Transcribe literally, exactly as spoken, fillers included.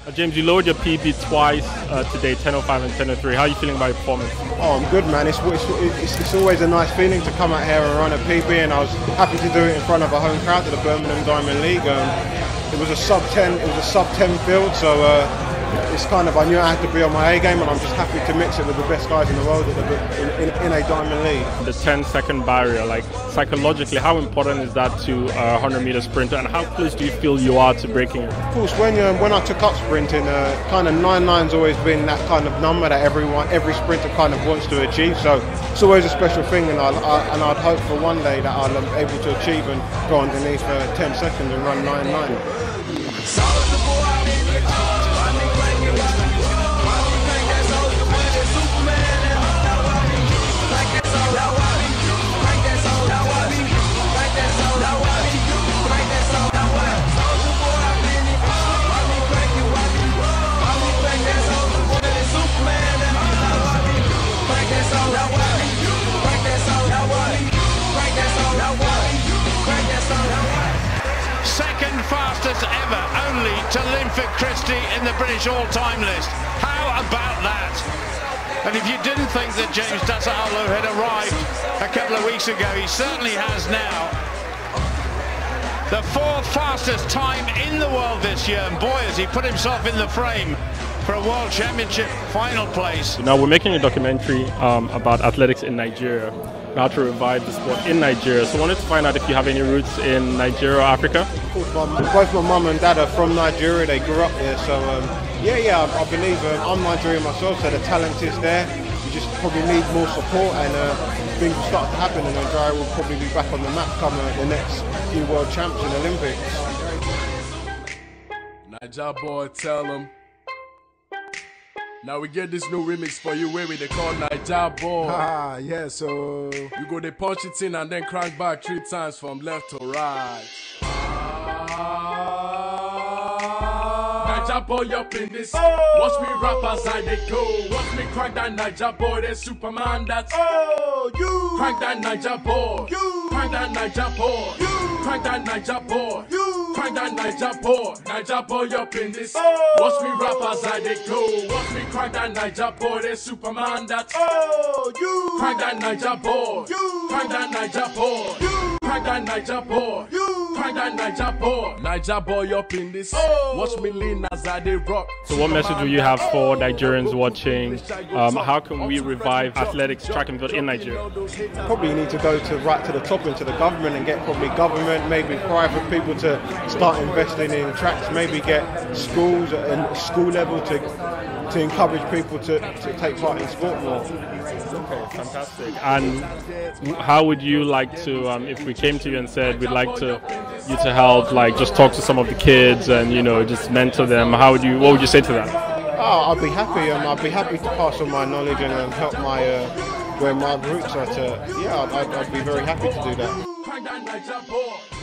Uh, James, you lowered your P B twice uh, today, ten oh five and ten oh three. How are you feeling about your performance? Oh, I'm good, man. It's, it's, it's, it's always a nice feeling to come out here and run a P B, and I was happy to do it in front of a home crowd to the Birmingham Diamond League. Um, it was a sub ten, it was a sub ten field, so uh, it's kind of, I knew I had to be on my A game, and I'm just happy to mix it with the best guys in the world in, in, in a Diamond League. The ten second barrier, like psychologically, how important is that to a one hundred meter sprinter, and how close do you feel you are to breaking it? Of course, when you, when I took up sprinting, uh, kind of nine nine's always been that kind of number that everyone, every sprinter kind of wants to achieve. So it's always a special thing, and, I'll, I, and I'd hope for one day that I'll be able to achieve and go underneath uh, ten seconds and run nine nine. Second fastest ever, only to Linford Christie in the British all-time list. How about that? And if you didn't think that James DASAOLU had arrived a couple of weeks ago, he certainly has now. The fourth fastest time in the world this year, and boy has he put himself in the frame for a World Championship final place. Now we're making a documentary um, about athletics in Nigeria, how to revive the sport in Nigeria. So I wanted to find out if you have any roots in Nigeria or Africa. Of course, my, both my mum and dad are from Nigeria. They grew up there, so um, yeah, yeah, I, I believe um, I'm Nigerian myself, so the talent is there. You just probably need more support, and uh, things will start to happen, and Nigeria will probably be back on the map come uh, the next few World Champs and Olympics. Niger boy, tell them. Now we get this new remix for you where we they call Niger boy. Ah, yeah, so you go they punch it in and then crank back three times from left to right. Ah, Niger boy up in this. Oh. Watch me rap as I they go. Watch me crank that Niger boy, that Superman that's. Oh, you crank that Niger boy. You crank that Niger boy. You crank that Niger boy. You crank that Niger boy. Niger boy up in this. Oh. Watch me rap as I they go. Watch me crank that Niger boy, that Superman that's. Oh, you crank that Niger boy. You crank that Niger boy. You crank that Niger boy. You crank that Niger boy. Niger boy up in this. Oh. Watch me lean as I they rock. So what message do you have for Nigerians watching? Um, how can we revive athletics, track and field in Nigeria? Probably need to go to right to the top into the government and get probably government, maybe private people to start investing in tracks, maybe get schools and school level to to encourage people to, to take part in sport more. Okay, fantastic. And how would you like to, um, if we came to you and said we'd like to you to help, like just talk to some of the kids and you know just mentor them? How would you? What would you say to them? Oh, I'd be happy. Um, I'd be happy to pass on my knowledge and um, help my uh, where my roots are. To yeah, I'd, I'd be very happy to do that.